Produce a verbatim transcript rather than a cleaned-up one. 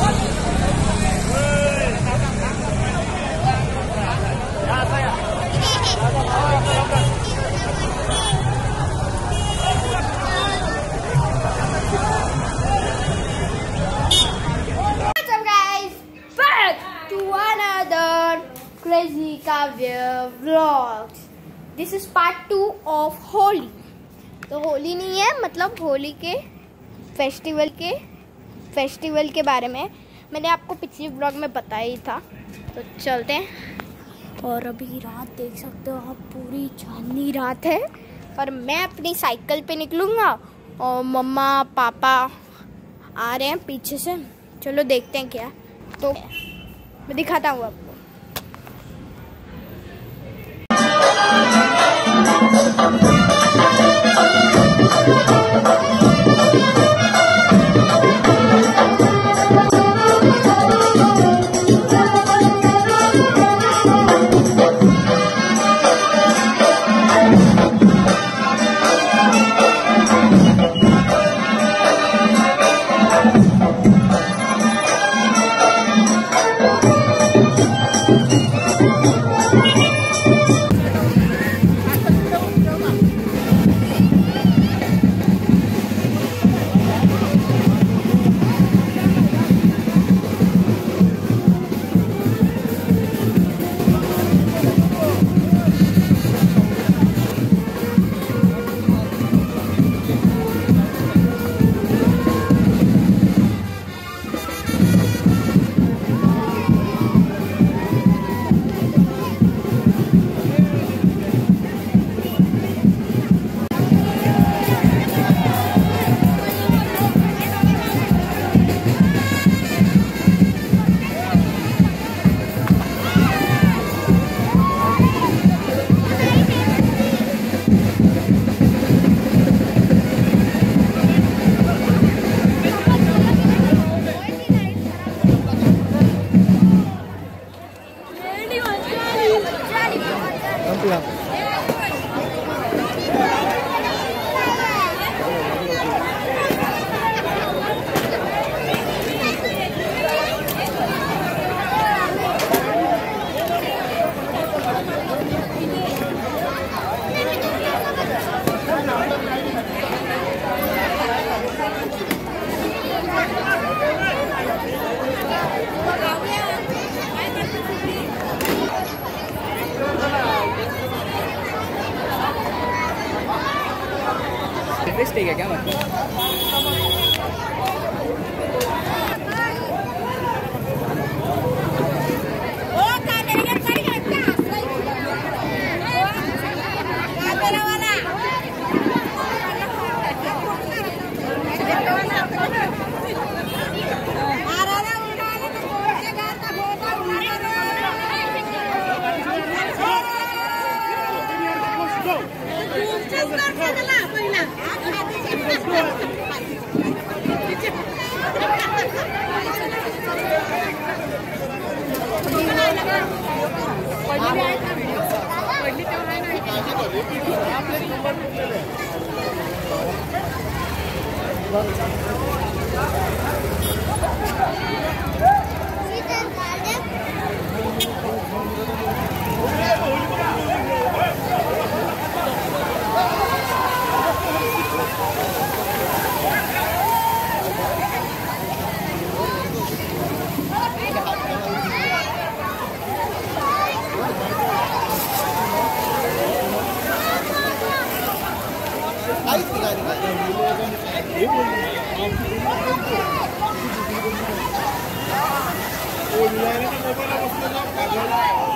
Crazy Kavya Vlogs. This is part two of Holi. तो होली नहीं है, मतलब होली के फेस्टिवल के फेस्टिवल के बारे में मैंने आपको पिछले व्लॉग में बताया ही था. तो चलते हैं. और अभी रात देख सकते हो आप, पूरी चांदनी रात है. और मैं अपनी साइकिल पे निकलूँगा और मम्मा पापा आ रहे हैं पीछे से. चलो देखते हैं क्या. तो मैं दिखाता हूँ आपको. ठीक है क्या मतलब? Oh,